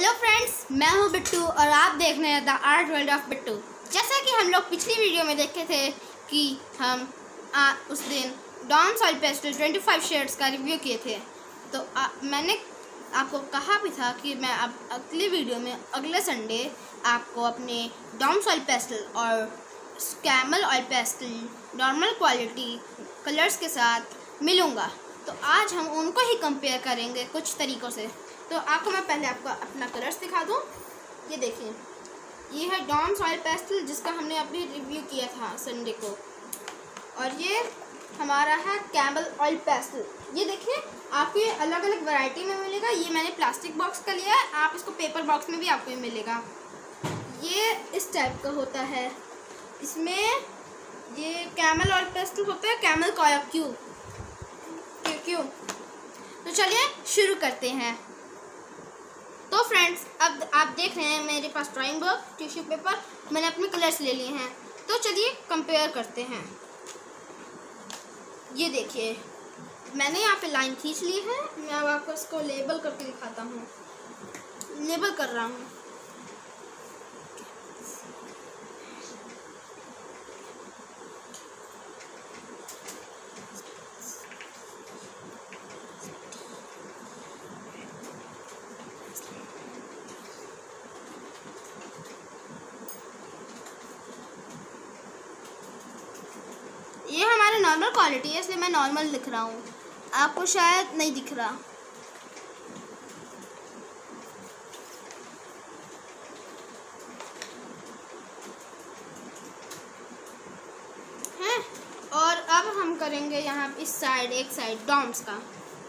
Hello friends, मैं हूं बिट्टू और आप देख रहे हैं the art world of Bittu. जैसा कि हम लोग पिछली वीडियो में देखे थे कि हम उस दिन डॉम्स ऑयल पेस्टल 25 शेड्स का रिव्यू किए थे, तो मैंने आपको कहा भी था कि मैं अब अगली वीडियो में अगले संडे आपको अपने डॉम्स ऑयल पेस्टल और Camel oil pastel normal quality colours के साथ मिलूँगा। तो आज हम उनको ही कंपेयर करेंगे कुछ तरीक़ों से। तो आपको मैं पहले आपको अपना कलर्स दिखा दूँ। ये देखिए, ये है डॉम्स ऑयल पेस्टल जिसका हमने अभी रिव्यू किया था संडे को, और ये हमारा है कैमल ऑयल पेस्टल। ये देखिए, आपको ये अलग अलग वैरायटी में मिलेगा। ये मैंने प्लास्टिक बॉक्स का लिया है, आप इसको पेपर बॉक्स में भी आपको मिलेगा। ये इस टाइप का होता है। इसमें ये कैमल ऑयल पेस्टल होता है, कैमल कॉया क्यों। तो चलिए शुरू करते हैं। तो फ्रेंड्स, अब आप देख रहे हैं मेरे पास ड्राइंग बुक, टिश्यू पेपर, मैंने अपने कलर्स ले लिए हैं। तो चलिए कंपेयर करते हैं। ये देखिए, मैंने यहाँ पे लाइन खींच ली है। मैं अब आपको इसको लेबल करके दिखाता हूँ। लेबल कर रहा हूँ। ये हमारा नॉर्मल क्वालिटी है, इसलिए मैं नॉर्मल लिख रहा हूँ, आपको शायद नहीं दिख रहा है। और अब हम करेंगे यहाँ इस साइड, एक साइड डॉम्स का।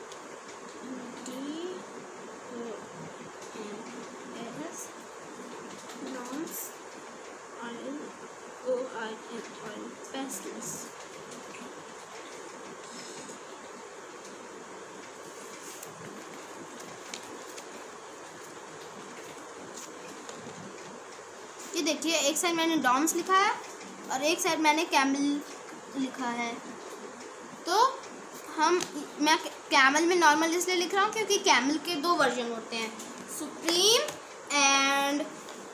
Doms oil pastels. ये देखिए, एक साइड मैंने डॉम्स लिखा है और एक साइड मैंने कैमल लिखा है। तो मैं कैमल में नॉर्मल इसलिए लिख रहा हूँ क्योंकि कैमल के दो वर्जन होते हैं, सुप्रीम एंड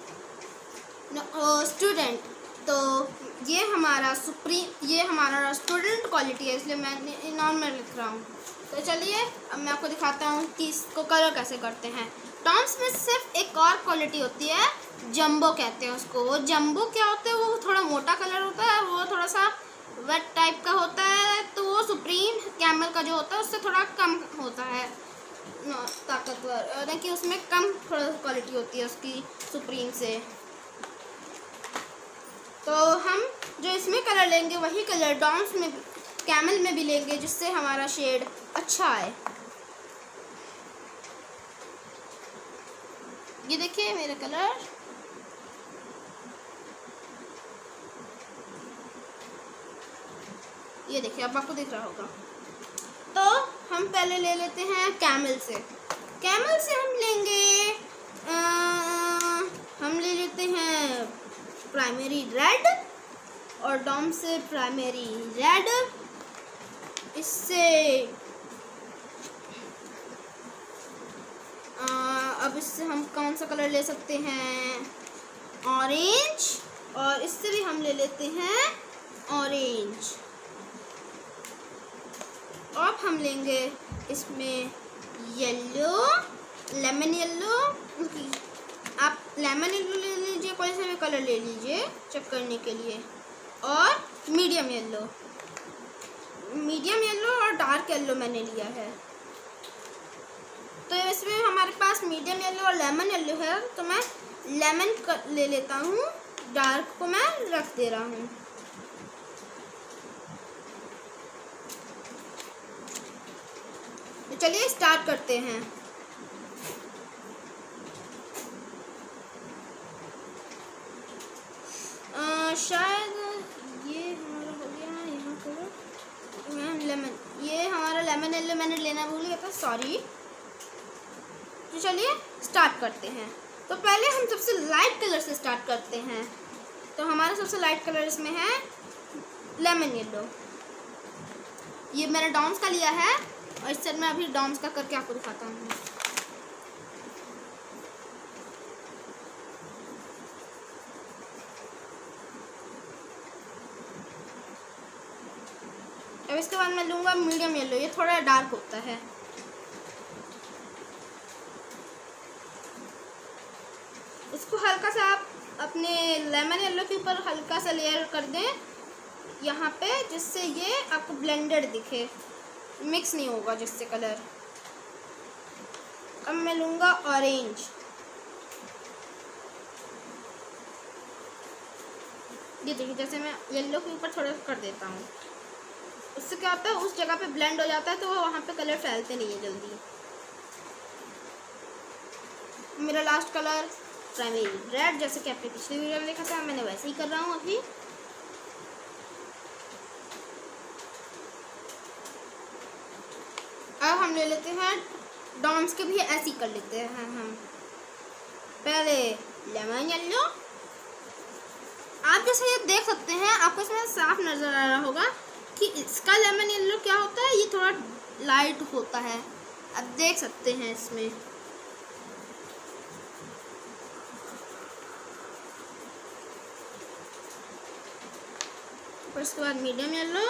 स्टूडेंट। तो ये हमारा स्टूडेंट क्वालिटी है, इसलिए मैं नॉर्मल लिख रहा हूँ। तो चलिए अब मैं आपको दिखाता हूँ कि इसको कलर कैसे करते हैं। डॉम्स में सिर्फ एक और क्वालिटी होती है, जंबो कहते हैं उसको। वो जंबो क्या होता है, वो थोड़ा मोटा कलर होता है, वो थोड़ा सा वेट टाइप का होता है। तो वो सुप्रीम कैमल का जो होता है उससे थोड़ा कम होता है ताकतवर, और कि उसमें कम थोड़ा क्वालिटी होती है उसकी सुप्रीम से। तो हम जो इसमें कलर लेंगे वही कलर डॉम्स में कैमल में भी लेंगे, जिससे हमारा शेड अच्छा आए। ये देखिए मेरे कलर। ये देखिए, अब आपको दिख रहा होगा। तो हम पहले ले लेते हैं कैमल से। कैमल से हम लेंगे हम ले लेते हैं प्राइमरी रेड, और डॉम से प्राइमरी रेड। इससे अब इससे हम कौन सा कलर ले सकते हैं, ऑरेंज, और इससे भी हम ले लेते हैं ऑरेंज। अब हम लेंगे इसमें येलो, लेमन येलो। आप लेमन येलो ले लीजिए, कोई सा भी कलर ले लीजिए चेक करने के लिए, और मीडियम येलो और डार्क येलो मैंने लिया है। तो इसमें हमारे पास मीडियम येलो और लेमन येलो है, तो मैं लेमन ले लेता हूँ, डार्क को मैं रख दे रहा हूँ। तो चलिए स्टार्ट करते हैं। शायद ये हमारा हो गया यहाँ पर लेमन। ये हमारा लेमन येलो मैंने लेना भूल गया था, सॉरी। तो चलिए स्टार्ट करते हैं। तो पहले हम सबसे लाइट कलर से स्टार्ट करते हैं। तो हमारा सबसे लाइट कलर इसमें है लेमन येलो। ये मैंने डॉम्स का लिया है, और इस साइड में अभी डॉम्स का करके आपको दिखाता हूँ। अब इसके बाद मैं लूँगा मीडियम येलो, ये थोड़ा डार्क होता है। इसको हल्का सा आप अपने लेमन येलो के ऊपर हल्का सा लेयर कर दें यहाँ पे, जिससे ये आपको ब्लेंडेड दिखे, मिक्स नहीं होगा जिससे कलर। अब मैं लूँगा ऑरेंज, ये देखिए जैसे मैं येलो के ऊपर थोड़ा कर देता हूँ, उससे क्या होता है उस जगह पे ब्लेंड हो जाता है, तो वहाँ पे कलर फैलते नहीं है जल्दी। मेरा लास्ट कलर प्राइमरी रेड, जैसे कि आपने पिछली वीडियो में देखा था, मैंने वैसे ही कर रहा हूँ अभी। अब हम ले लेते हैं डॉम्स के भी ऐसे ही कर लेते हैं हम। पहले लेमन येलो, आप जैसे ये देख सकते हैं, आपको इसमें साफ नज़र आ रहा होगा कि इसका लेमन येलो क्या होता है, ये थोड़ा लाइट होता है, आप देख सकते हैं इसमें। और उसके बाद मीडियम येलो,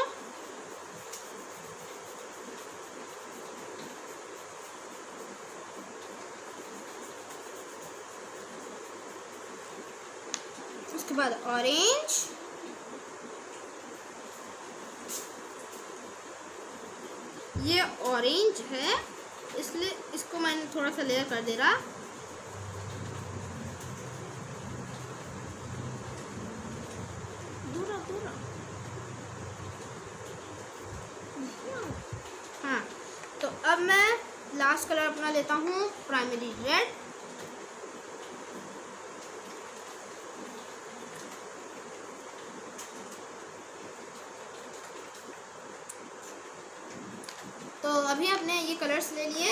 उसके बाद ऑरेंज, ये ऑरेंज है इसलिए इसको मैंने थोड़ा सा लेयर कर दे रहा। हाँ, तो अब मैं लास्ट कलर अपना लेता हूँ प्राइमरी रेड। तो अभी आपने ये कलर्स ले लिए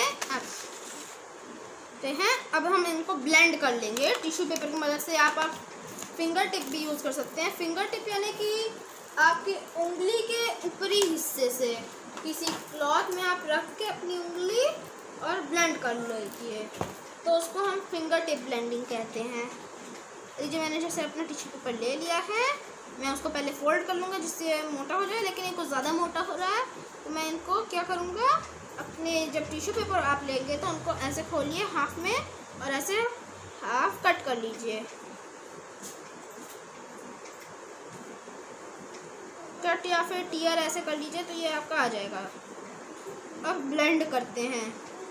हैं, अब हम इनको ब्लेंड कर लेंगे टिश्यू पेपर की मदद से। आप फिंगर टिप भी यूज़ कर सकते हैं। फिंगर टिप यानी कि आपकी उंगली के ऊपरी हिस्से से किसी क्लॉथ में आप रख के अपनी उंगली और ब्लेंड कर लीजिए, तो उसको हम फिंगर टिप ब्लेंडिंग कहते हैं। ये मैंने जैसे अपना टिश्यू पेपर ले लिया है, मैं उसको पहले फोल्ड कर लूँगा जिससे मोटा हो जाए, लेकिन इनको ज़्यादा मोटा हो रहा है तो मैं इनको क्या करूँगा, अपने जब टिश्यू पेपर आप लेंगे तो उनको ऐसे खोलिए हाफ में और ऐसे हाफ कट कर लीजिए। कट या फिर टीयर ऐसे कर लीजिए तो ये आपका आ जाएगा। अब ब्लेंड करते हैं।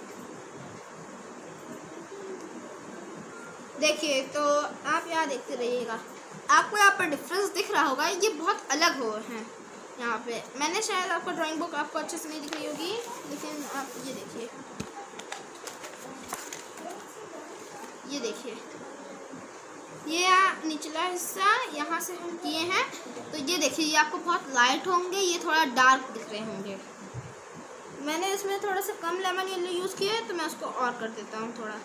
देखिए, तो आप यहाँ देखते रहिएगा, आपको यहाँ पर डिफरेंस दिख रहा होगा, ये बहुत अलग हो हैं यहाँ पे। मैंने शायद आपको ड्राइंग बुक आपको अच्छे से नहीं दिख रही होगी, लेकिन आप ये देखिए, ये देखिए, ये निचला हिस्सा यहाँ से हम किए हैं, तो ये देखिए, ये आपको बहुत लाइट होंगे, ये थोड़ा डार्क दिख रहे होंगे। मैंने इसमें थोड़ा सा कम लेमन येलो यूज़ किया है, तो मैं उसको और कर देता हूँ थोड़ा।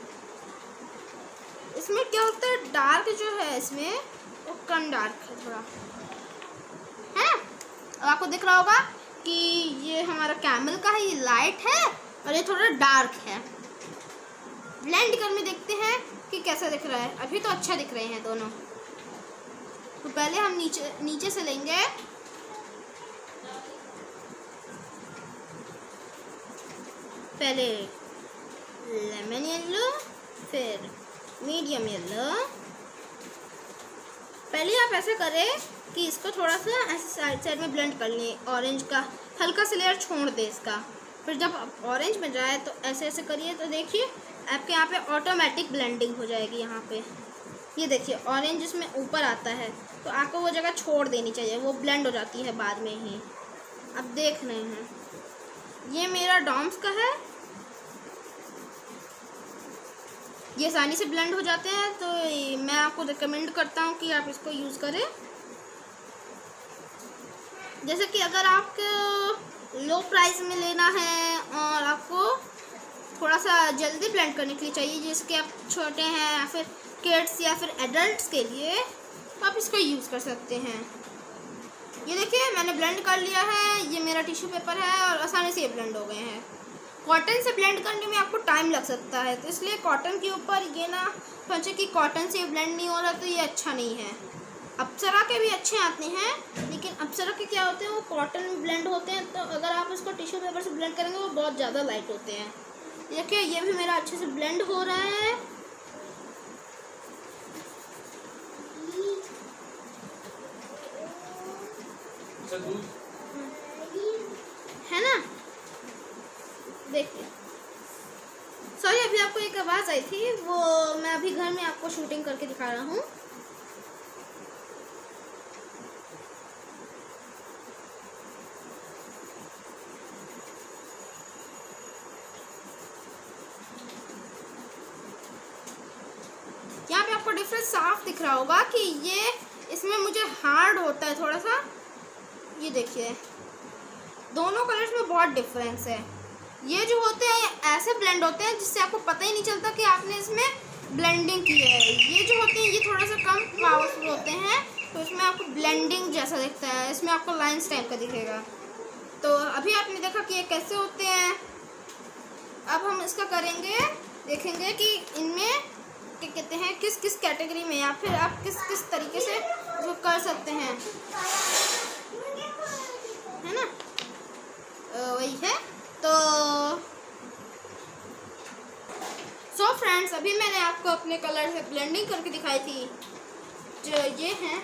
इसमें क्या होता है, डार्क जो है इसमें वो कम डार्क है थोड़ा, है ना। अब आपको दिख रहा होगा कि ये हमारा कैमल का है, ये लाइट है और ये थोड़ा डार्क है। ब्लेंड करके देखते हैं कि कैसा दिख रहा है। अभी तो अच्छा दिख रहे हैं दोनों। तो पहले हम नीचे से लेंगे, पहले लेमन येलो, फिर मीडियम येलो। पहले आप ऐसा करें कि इसको थोड़ा सा ऐसे साइड में ब्लेंड कर लें, ऑरेंज का हल्का सा लेयर छोड़ दें इसका। फिर जब ऑरेंज में जाए तो ऐसे ऐसे करिए, तो देखिए आपके यहाँ पे ऑटोमेटिक ब्लेंडिंग हो जाएगी। यहाँ पे ये देखिए ऑरेंज इसमें ऊपर आता है, तो आपको वो जगह छोड़ देनी चाहिए, वो ब्लेंड हो जाती है बाद में ही। अब देख रहे हैं, ये मेरा डॉम्स का है, ये आसानी से ब्लेंड हो जाते हैं, तो मैं आपको रिकमेंड करता हूँ कि आप इसको यूज़ करें। जैसे कि अगर आपको लो प्राइस में लेना है और आपको थोड़ा सा जल्दी ब्लेंड करने के लिए चाहिए, जैसे कि आप छोटे हैं या फिर किड्स या फिर एडल्ट्स के लिए, तो आप इसको यूज़ कर सकते हैं। ये देखिए मैंने ब्लेंड कर लिया है, ये मेरा टिश्यू पेपर है और आसानी से ये ब्लेंड हो गए हैं। कॉटन से ब्लेंड करने में आपको टाइम लग सकता है, तो इसलिए कॉटन के ऊपर ये ना सोचे कि कॉटन से ब्लेंड नहीं हो रहा तो ये अच्छा नहीं है। अप्सरा के भी अच्छे आते हैं, लेकिन अप्सरा के क्या होते हैं वो कॉटन में ब्लेंड होते हैं, तो अगर आप इसको टिश्यू पेपर से ब्लेंड करेंगे वो बहुत ज़्यादा लाइट होते हैं। देखिए ये भी मेरा अच्छे से ब्लेंड हो रहा है ना। देखिए सॉरी अभी आपको एक आवाज़ आई थी, वो मैं अभी घर में आपको शूटिंग करके दिखा रहा हूँ। यहाँ पे आपको डिफरेंस साफ दिख रहा होगा कि ये इसमें मुझे हार्ड होता है थोड़ा सा। ये देखिए दोनों कलर्स में बहुत डिफरेंस है। ये जो होते हैं ऐसे ब्लेंड होते हैं जिससे आपको पता ही नहीं चलता कि आपने इसमें ब्लेंडिंग की है। ये जो होते हैं ये थोड़ा सा कम पावरफुल होते हैं, तो इसमें आपको ब्लेंडिंग जैसा दिखता है, इसमें आपको लाइन्स टाइप का दिखेगा। तो अभी आपने देखा कि ये कैसे होते हैं। अब हम इसका करेंगे, देखेंगे कि इनमें क्या कहते हैं, किस किस कैटेगरी में या फिर आप किस किस तरीके से जो कर सकते हैं, है ना। वही है। तो फ्रेंड्स अभी मैंने आपको अपने कलर से ब्लेंडिंग करके दिखाई थी। जो ये हैं,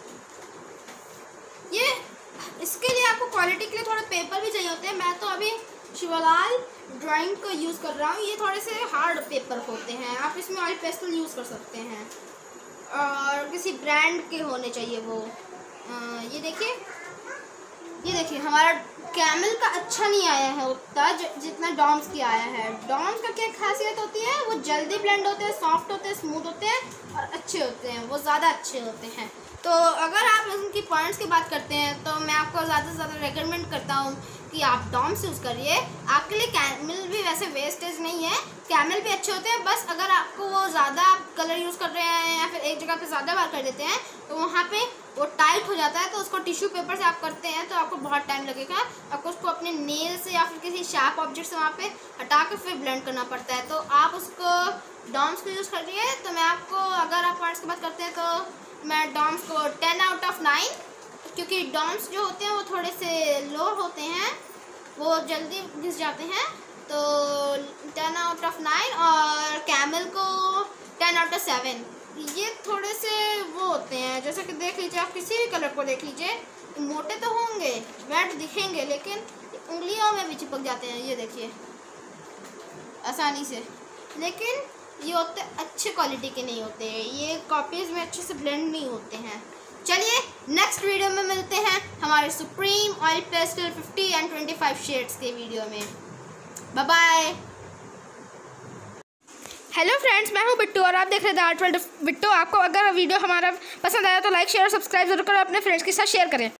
ये इसके लिए आपको क्वालिटी के लिए थोड़ा पेपर भी चाहिए होते हैं। मैं तो अभी शिवलाल ड्राइंग का यूज़ कर रहा हूँ। ये थोड़े से हार्ड पेपर होते हैं, आप इसमें ऑयल पेस्टल यूज़ कर सकते हैं और किसी ब्रांड के होने चाहिए वो। ये देखिए हमारा कैमल का अच्छा नहीं आया है उतना जितना डॉम्स की आया है। डॉम्स का क्या खासियत होती है, वो जल्दी ब्लेंड होते हैं, सॉफ्ट होते हैं, स्मूथ होते हैं और अच्छे होते हैं, वो ज़्यादा अच्छे होते हैं। तो अगर आप उनकी पॉइंट्स की बात करते हैं तो मैं आपको ज़्यादा से ज़्यादा रेकमेंड करता हूँ कि आप डॉम्स यूज़ करिए। आपके लिए कैमल भी वैसे वेस्टेज नहीं है, कैमल भी अच्छे होते हैं। बस अगर आपको वो ज़्यादा कलर यूज़ कर रहे हैं या फिर एक जगह पे ज़्यादा बार कर देते हैं तो वहाँ पे वो टाइट हो जाता है, तो उसको टिश्यू पेपर से आप करते हैं तो आपको बहुत टाइम लगेगा। आपको उसको अपने नेल से या फिर किसी शार्प ऑब्जेक्ट से वहाँ पे हटा के फिर ब्लेंड करना पड़ता है। तो आप उसको डॉम्स को यूज़ करिए। तो मैं आपको, अगर आप पॉइंट्स की बात करते हैं तो मैं डॉम्स को 10 आउट ऑफ 9, क्योंकि डॉम्स जो होते हैं वो थोड़े से लो होते हैं, वो जल्दी घिस जाते हैं। तो 10 आउट ऑफ 9 और कैमल को 10 आउट ऑफ 7। ये थोड़े से वो होते हैं, जैसे कि देख लीजिए आप किसी भी कलर को देख लीजिए, मोटे तो होंगे, वेट दिखेंगे, लेकिन उंगलियों में भी चिपक जाते हैं। ये देखिए आसानी से, लेकिन ये होते अच्छे क्वालिटी के नहीं होते, ये कॉपीज़ में अच्छे से ब्लेंड नहीं होते हैं। चलिए नेक्स्ट वीडियो में मिलते हैं हमारे Supreme oil pastel 50 and 25 shades के वीडियो में। Bye bye. हेलो फ्रेंड्स, मैं हूं बिट्टू और आप देख रहे थे आर्ट वर्ल्ड ऑफ बिट्टू। आपको अगर वीडियो हमारा पसंद आया तो लाइक शेयर और सब्सक्राइब जरूर करो, अपने फ्रेंड्स के साथ शेयर करें।